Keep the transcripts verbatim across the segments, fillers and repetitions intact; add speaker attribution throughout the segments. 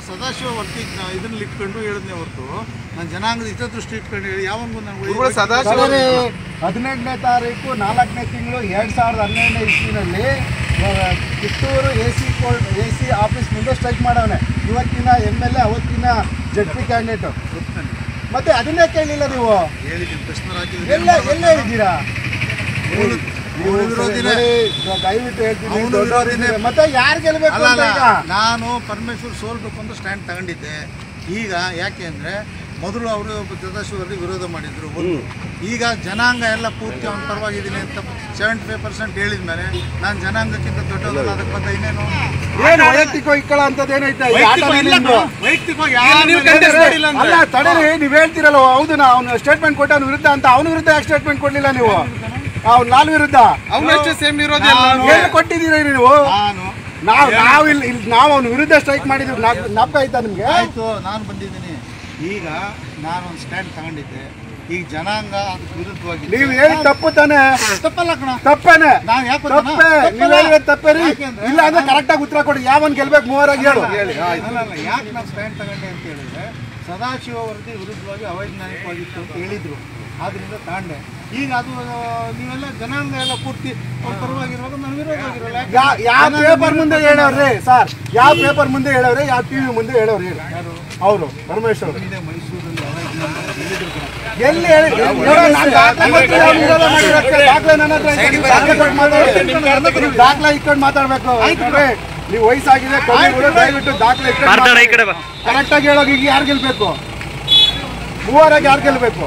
Speaker 1: ಸದಾಶಿವ ವರ್ತಿ ಇದನ್ನ ಇಟ್ಕೊಂಡು ಹೇಳಿದ್ನೆ ಹೊರತು ನಾನು ಜನಾಂಗದ ಹಿತದೃಷ್ಟಿ ಇಟ್ಕೊಂಡು ಹೇಳಿ ಯಾವನಿಗೂ ನಾನು
Speaker 2: ಸದಾಶಿವ ಹದಿನೆಂಟನೇ ತಾರೀಕು ನಾಲ್ಕನೇ ತಿಂಗಳು ಎರಡು ಸಾವಿರದ ಹನ್ನೆರಡನೇ ಇಸ್ವಿನಲ್ಲಿ Kittur A C court A C office ಮುಂದೆ ಸ್ಟ್ರೈಕ್ ಮಾಡವನೆ ಇವತ್ತಿನ ಎಮ್ ಎಲ್ ಎ ಅವತ್ತಿನ ಜಡ್ ಪಿ ಕ್ಯಾಂಡಿಡೇಟು. ಮತ್ತೆ ಅದನ್ನೇ ಕೇಳಲಿಲ್ಲ ನೀವು?
Speaker 1: ಹೇಳಿದ್ದೀನಿ, ಪ್ರಶ್ನೆ
Speaker 2: ಎಲ್ಲ ಎಲ್ಲ ಹೇಳಿದ್ದೀರಾ? ದಯವಿಟ್ಟು ಹೇಳ್ತೀನಿ, ಮತ್ತೆ ಯಾರು ಗೆಲ್ಬೇಕು?
Speaker 1: ನಾನು ಪರಮೇಶ್ವರ್ ಸೋಲ್ಬೇಕು ಅಂತ ಸ್ಟ್ಯಾಂಡ್ ತಗೊಂಡಿದ್ದೆ. ಈಗ ಯಾಕೆ ಅಂದರೆ ಮೊದಲು ಅವರು ಸದಾಶಿವರಲ್ಲಿ ವಿರೋಧ ಮಾಡಿದ್ರು ಒಂದು, ಈಗ ಜನಾಂಗ ಎಲ್ಲ ಪೂರ್ತಿ ಅವನ ಪರವಾಗಿದ್ದೀನಿ ಅಂತ ಸೆವೆಂಟಿ ಫೈವ್ ಪರ್ಸೆಂಟ್ ಹೇಳಿದ ಮೇಲೆ ನಾನು ಜನಾಂಗಕ್ಕಿಂತ ದೊಡ್ಡದಲ್ಲ, ಅದಕ್ಕೆ ಬಂದ ಇನ್ನೇನು
Speaker 2: ಏನು ವೈಯಕ್ತಿಕ ಇಕ್ಕಳ ಅಂತದ್ದು ಏನೈತೆ? ಅಲ್ಲ ತಡೀರಿ, ನೀವು ಹೇಳ್ತಿರಲ್ಲ ಹೌದು ನಾ ಅವ್ನು ಸ್ಟೇಟ್ಮೆಂಟ್ ಕೊಟ್ಟ ಅವ್ನ ವಿರುದ್ಧ ಅಂತ, ಅವನ ವಿರುದ್ಧ ಯಾಕೆ ಸ್ಟೇಟ್ಮೆಂಟ್ ಕೊಡ್ಲಿಲ್ಲ ನೀವು? ಅವ್ನು ಲಾಲ್ ವಿರುದ್ಧ ಏನು ಕೊಟ್ಟಿದ್ದೀರಿ ನೀವು? ನಾವು ನಾವು ಇಲ್ಲಿ ನಾವು ಅವ್ನ ವಿರುದ್ಧ ಸ್ಟ್ರೈಕ್ ಮಾಡಿದ್ವಿ, ನಪ್ಪ ಆಯ್ತಾ ನಿಮ್ಗೆ?
Speaker 1: ಆಯ್ತು, ನಾನು ಬಂದಿದ್ದೀನಿ. ಈಗ ನಾನು ಒಂದು ಸ್ಟ್ಯಾಂಡ್ ತಗೊಂಡಿದ್ದೆ. ಈಗ ಜನಾಂಗ ಅದಕ್ಕೆ ವಿರುದ್ಧವಾಗಿ
Speaker 2: ನೀವು ಹೇಳಿ ತಪ್ಪು ತಾನೆ?
Speaker 1: ತಪ್ಪಲ್ಲ ಕಣ,
Speaker 2: ತಪ್ಪೇನೆ.
Speaker 1: ನಾನು ಯಾಕೆ
Speaker 2: ತಪ್ಪೇ, ನೀವು ಹೇಳಿದ್ರೆ ತಪ್ಪೇ ರೀ. ಇಲ್ಲ ಅಂದ್ರೆ ಕರೆಕ್ಟಾಗಿ ಉತ್ತರ ಕೊಡಿ, ಯಾವನ್ ಗೆಲ್ಬೇಕು ಮೂವರಾಗಿ ಹೇಳು.
Speaker 1: ಅಲ್ಲ ಯಾಕೆ ನಾನು ಸ್ಟ್ಯಾಂಡ್ ತಗೊಂಡೆ ಅಂತ ಹೇಳಿದ್ರೆ ಸದಾಶಿವ ವರದಿ ವಿರುದ್ಧವಾಗಿ ಅವೈಜ್ಞಾನಿಕವಾಗಿತ್ತು ಅಂತ ಹೇಳಿದ್ರು, ಆದ್ರಿಂದ ತಾಂಡೆ. ಈಗ ಅದು ನೀವೆಲ್ಲ ಜನಾಂಗ ಎಲ್ಲ ಪೂರ್ತಿ ಪರವಾಗಿರುವಾಗ ನಾನು ವಿರೋಧವಾಗಿರಲ್ಲ.
Speaker 2: ಯಾವ ಪೇಪರ್ ಮುಂದೆ ಹೇಳವ್ರಿ ಸರ್? ಯಾವ ಪೇಪರ್ ಮುಂದೆ ಹೇಳವ್ರಿ? ಯಾವ ಟಿವಿ ಮುಂದೆ ಹೇಳವ್ರಿ? ಅವರು ಪರಮೇಶ್ವರ್
Speaker 1: ಮೈಸೂರಲ್ಲಿ
Speaker 2: ಎಲ್ಲಿ ಹೇಳಿ? ದಾಖಲೆ ಇಟ್ಕೊಂಡು ಮಾತಾಡ್ಬೇಕು. ನೀವು ವಯಸ್ಸಾಗಿದೆ, ದಯವಿಟ್ಟು ದಾಖಲೆ ಇಟ್ಕೊಂಡು ಕರೆಕ್ಟಾಗಿ ಹೇಳೋಗಿ. ಈಗ ಯಾರು ಗೆಲ್ಬೇಕು? ಮೂವರಾಗಿ ಯಾರು ಗೆಲ್ಬೇಕು?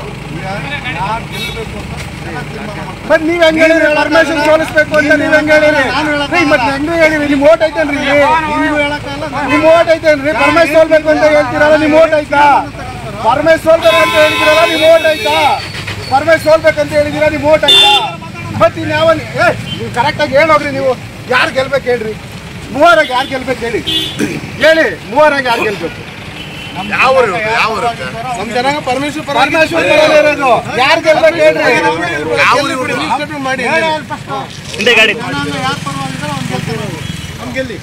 Speaker 2: ಬಟ್ ನೀವ್ ಹೆಂಗ್ ಹೇಳಿರಿ ಪರ್ಮಿಷನ್ ಸೋಲಿಸ್ಬೇಕು ಅಂತ? ನೀವ್ ಹೆಂಗ್ ಹೇಳಿರಿ? ಮತ್ತೆ ಹೆಂಗ್ ಹೇಳಿರಿ? ನಿಮ್ ಓಟ್ ಐತೇನ್ರಿ? ನಿಮ್ ಓಟ್ ಐತೇನ್ರಿ? ಪರ್ಮೇಶ್ ಸೋಲ್ಬೇಕು ಅಂತ ಹೇಳ್ತಿರಲ್ಲ, ನಿಮ್ ಓಟ್ ಐತಾ? ಪರ್ಮೇಶ್ ಸೋಲ್ಬೇಕು ಅಂತ ಹೇಳ್ತಿರಲ್ಲ, ನಿಮ್ ಓಟ್ ಐತಾ? ಪರ್ಮೇಶ್ ಸೋಲ್ಬೇಕಂತ ಹೇಳಿದಿರ, ನಿಮ್ ಓಟ್ ಐತಾ? ಮತ್ ಇನ್ಯಾವ ನೀವು ಕರೆಕ್ಟಾಗಿ ಹೇಳೋಗ್ರಿ. ನೀವು ಯಾರು ಗೆಲ್ಬೇಕು ಹೇಳ್ರಿ? ಮೂವರಾಗಿ ಯಾರು ಗೆಲ್ಬೇಕು ಹೇಳಿ? ಹೇಳಿ, ಮೂವರಾಗಿ ಯಾರು ಗೆಲ್ಬೇಕು? ನಮ್ ಜನಾಂಗ ಪರಮೇಶ್ವರ್ ಪರಮೇಶ್ವರ್ ಇರೋದು. ಯಾರು ಗೆಲ್ಬೇಕು ಹೇಳ್ರಿ?
Speaker 1: ಗೆಲ್ಲಿ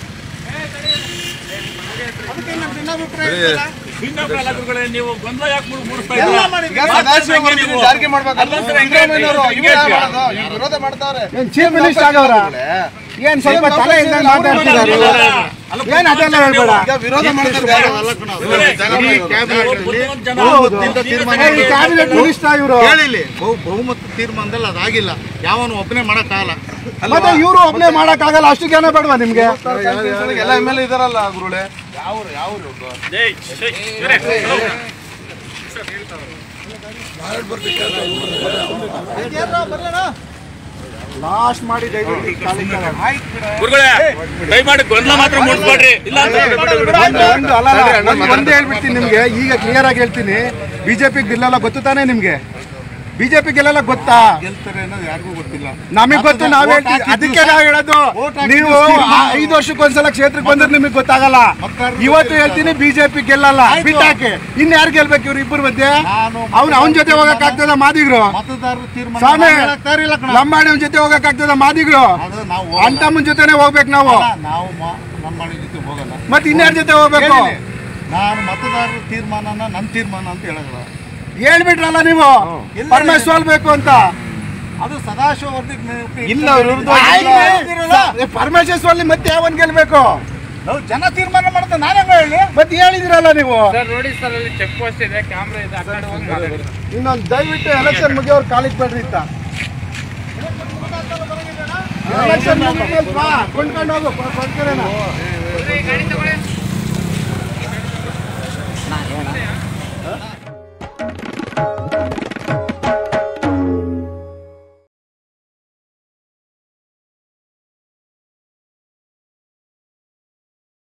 Speaker 3: ನೀವು ಗೊಂದಲ ಯಾಕೆ
Speaker 2: ವಿರೋಧ ಮಾಡ್ತಾವ್ರೆ? ಏನ್ ಚೀಫ್ ಮಿನಿಸ್ಟರ್ ಆಗವ್ರ? ಏನ್ ಸ್ವಲ್ಪ ತಲೆ ಇದ್ದಂಗೆ ಮಾತಾಡ್ತಿದ್ದಾರೆ? ಏನ್ ಅದೆಲ್ಲ ಹೇಳ್ಬೇಡ. ವಿರೋಧ ಕ್ಯಾಬಿನೆಟ್ ಮಿನಿಸ್ಟರ್ ಇವರು
Speaker 1: ಹೇಳಿಲ್ಲ, ಬಹುಮತ ತೀರ್ಮಾನದಲ್ಲಿ ಅದಾಗಿಲ್ಲ, ಯಾವನು ಒಬ್ಬನೇ ಮಾಡಕ್ಕಾಗಲ್ಲ.
Speaker 2: ಮತ್ತೆ ಇವರು ಒಬ್ಬನೇ ಮಾಡಕ್ಕಾಗಲ್ಲ, ಅಷ್ಟು ಜನ ಬೇಡವಾ ನಿಮ್ಗೆ? ಎಲ್ಲ ಎಮ್ ಎಲ್ ಎ ಇದಾರಲ್ಲ ಗುರುಳೆ. ಲಾಸ್ಟ್ ಮಾಡಿ
Speaker 3: ದಯಮಾಡಿ ಗೊಂದಲ ಮಾತ್ರ ಮೂಡಿಸ್ಬೇಡ್ರಿ.
Speaker 2: ಒಂದೇ ಹೇಳ್ಬಿಡ್ತೀನಿ ನಿಮ್ಗೆ, ಈಗ ಕ್ಲಿಯರ್ ಆಗಿ ಹೇಳ್ತೀನಿ. ಬಿಜೆಪಿ ಗೆಲ್ಲಲ್ಲ ಗೊತ್ತು ತಾನೆ ನಿಮ್ಗೆ? ಬಿಜೆಪಿ ಗೆಲ್ಲಲ್ಲ ಗೊತ್ತಾ?
Speaker 1: ಗೆಲ್ತಾರೆ ಅನ್ನೋದು ಯಾರಿಗೂ ಗೊತ್ತಿಲ್ಲ,
Speaker 2: ನಮಗ್ ಗೊತ್ತು. ನಾವ್ ಹೇಳ್ತೀವಿ, ಅದಕ್ಕೆ ನಾವ್ ಹೇಳೋದು. ನೀವು ಐದು ವರ್ಷಕ್ಕೊಂದ್ಸಲ ಕ್ಷೇತ್ರಕ್ಕೆ ಬಂದ್ರೆ ನಿಮಗ್ ಗೊತ್ತಾಗಲ್ಲ. ಇವತ್ತು ಹೇಳ್ತೀನಿ ಬಿಜೆಪಿ ಗೆಲ್ಲಲ್ಲ, ಬಿಟ್ಟಾಕೆ. ಇನ್ ಯಾರು ಗೆಲ್ಬೇಕು? ಇವ್ರು ಇಬ್ಬರು ಮಧ್ಯೆ ಅವ್ನು ಅವನ ಜೊತೆ ಹೋಗಕ್ ಆಗ್ತದ ಮಾದಿಗ್ರು? ಸ್ವಾಮಿ ಲಂಬಾಣಿ ಅವನ ಜೊತೆ ಹೋಗಕ್ ಆಗ್ತದ ಮಾದಿಗ್ರು? ಅಂತಮ್ಮನ ಜೊತೆನೆ ಹೋಗ್ಬೇಕು ನಾವು.
Speaker 1: ನಾವು ಲಂಬಾಣಿ ಜೊತೆ ಹೋಗಲ್ಲ,
Speaker 2: ಮತ್ತೆ ಇನ್ಯಾರ ಜೊತೆ ಹೋಗ್ಬೇಕು?
Speaker 1: ನಾನು ಮತದಾರರ ತೀರ್ಮಾನನ ನನ್ನ ತೀರ್ಮಾನ ಅಂತ ಹೇಳಲ್ಲ.
Speaker 2: ಹೇಳ್ಬಿಟ್ರಲ್ಲ ನೀವು ಪರಮೇಶ್ ಸೋಲ್ಬೇಕು ಅಂತ.
Speaker 1: ಅದು ಸದಾಶಿವ ವರದಿ
Speaker 2: ಇಲ್ಲ, ಪರಮೇಶ್ವರ್ ಸೋಲಿ ಮತ್ತೆ ಯಾವನ್ ಗೆಲ್ಬೇಕು?
Speaker 1: ನಾವು ಜನ ತೀರ್ಮಾನ ಮಾಡ್ತಾರೆ, ನಾನು ಹೆಂಗ ಹೇಳಿ?
Speaker 2: ಮತ್ತೆ ಹೇಳಿದಿರಲ್ಲ ನೀವು.
Speaker 3: ನೋಡಿ ಸರ್, ಅಲ್ಲಿ ಚೆಕ್ ಪೋಸ್ಟ್ ಇದೆ, ಕ್ಯಾಮ್ರಾ ಇದೆ.
Speaker 2: ಇನ್ನೊಂದು ದಯವಿಟ್ಟು ಎಲೆಕ್ಷನ್ ಮುಗಿಯೋರು ಕಾಲಿಗೆ ಬೇಡ್ರಿ ಇತ್ತ. ಎಲೆಕ್ಷನ್ ಮುಗಿದ್ಮೇಲೆ ಕೊಂಡ್ಕೊಂಡು ಹೋಗು.